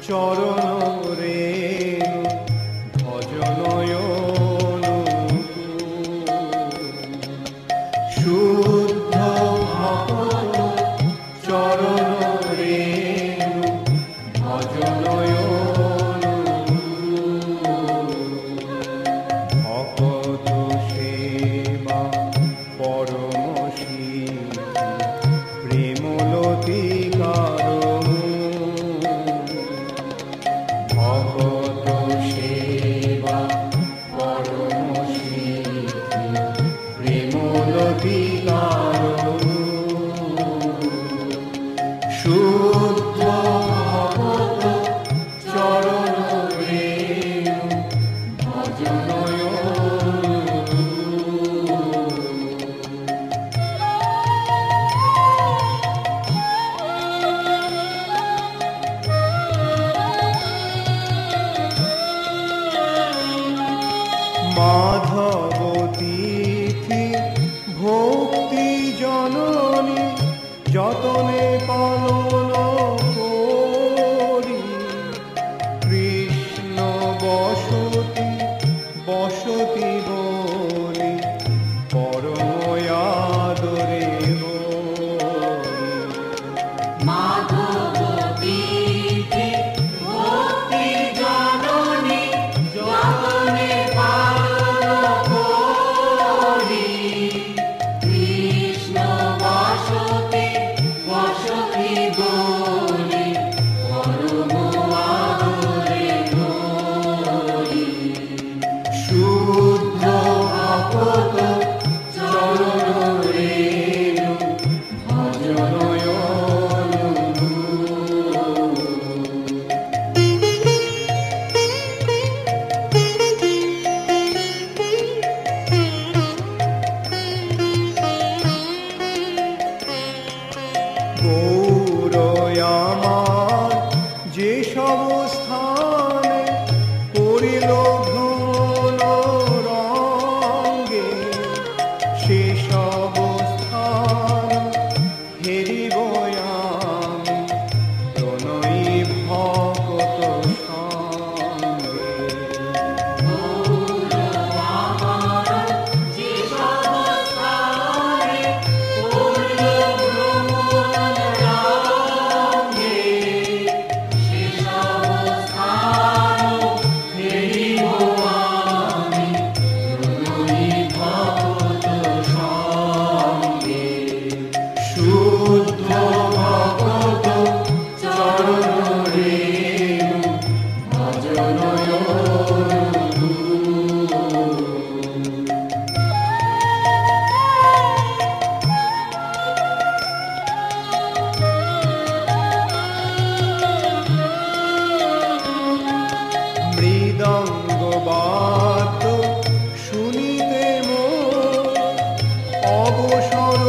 চরণ রেণু ভজনয়ন শুদ্ধ ভক্ত চরণ রেণু ভজনয়ন ভকত সেবা পরম সিদ্ধি প্রেমলতি কারণ ভকত সেবা পরম সিদ্ধি প্রেমলতি কারণ শুদ্ধ ভকত চরণ রেণু ভজনয়ন মাধব তিথি ভক্তি জননী যতনে পালন করি কৃষ্ণ বসতি বসতি বলি পরম আদরে শুদ্ধ ভকত চরণ রেণু ভজনয়ন গৌর আমার যে সব স্থানে করিল ভ্রমণ রঙ্গে সে সব স্থান হেরিব আমি প্রণয়ী ভকত সঙ্গে শুদ্ধ ভকত চরণ রেণু ভজনয়ন মৃদঙ্গ বাদ্য শুনিতে মোর অবসর